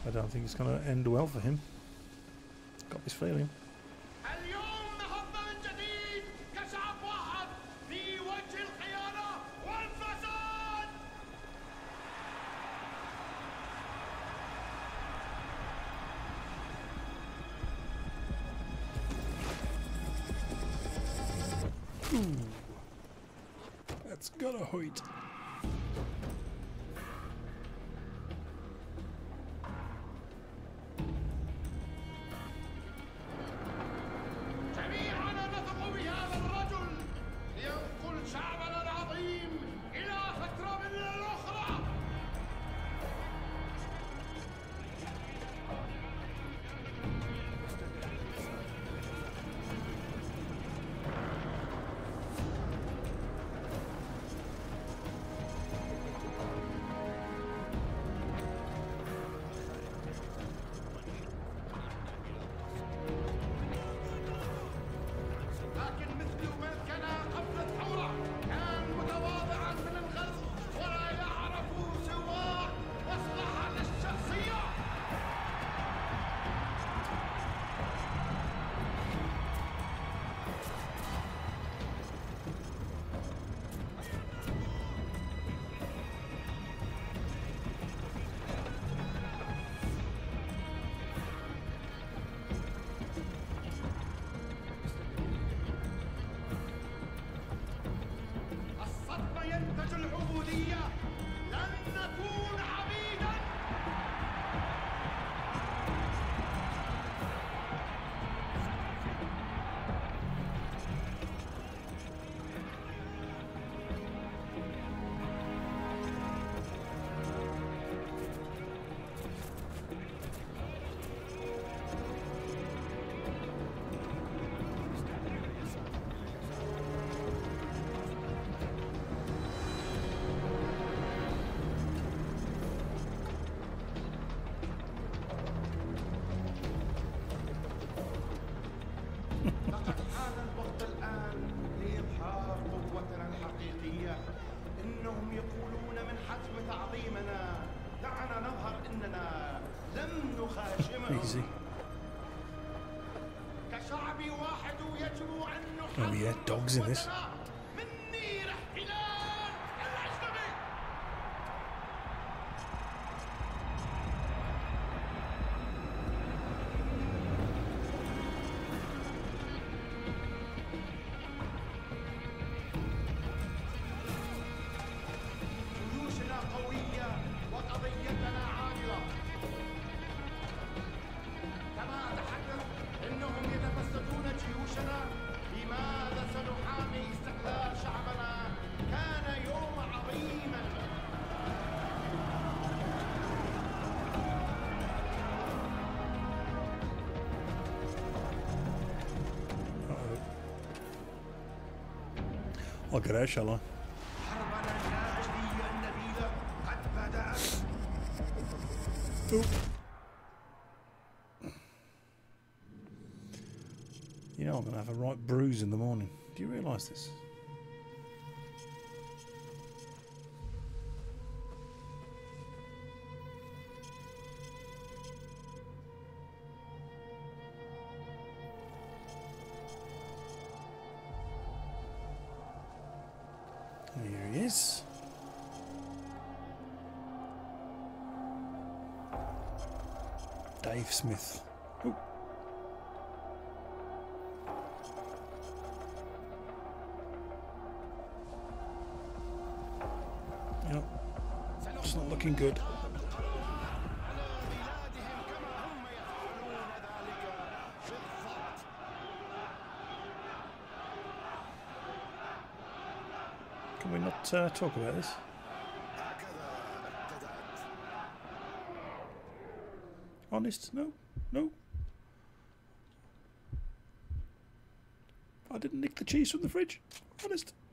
I don't think it's going to end well for him. Got this feeling. اليوم نهضنا من جديد كشعب واحد في وجه الخيانة والفساد. That's gotta hurt. جميعنا نثق بهذا الرجل لينقل شعبنا العظيم إلى فترة من الأخرى. لكن مثل من كان قبل الثورة كان متواضعا من الغرب ولا يعرف سوى مصلحة الشخصية. الصدمة ينتج العبودية. لن نكون عبيدا. لقد حان الوقت الآن لإظهار قوتنا الحقيقية. إنهم يقولون من حتم تعظيمنا. دعنا نظهر إننا لم نخاشمهم. Easy. كشعب واحد يجب أن Oh yeah, نحرر dogs in this. قوتنا من نير احتلال الأجنبي. جيوشنا قوية وقضيتنا عادلة. كما أتحدث إنهم يتفسدون جيوشنا. لماذا سنحامي استقلال شعبنا؟ كان يوم عظيما. I'll get out, shall I? حربنا الناجية النبيلة قد بدأت. You know I'm going to have a right bruise in the morning. Do you realise this? Here he is. Dave Smith. Ooh. Yep. It's not looking good. Can we not talk about this? Honest? No? No? I didn't nick the cheese from the fridge. Honest?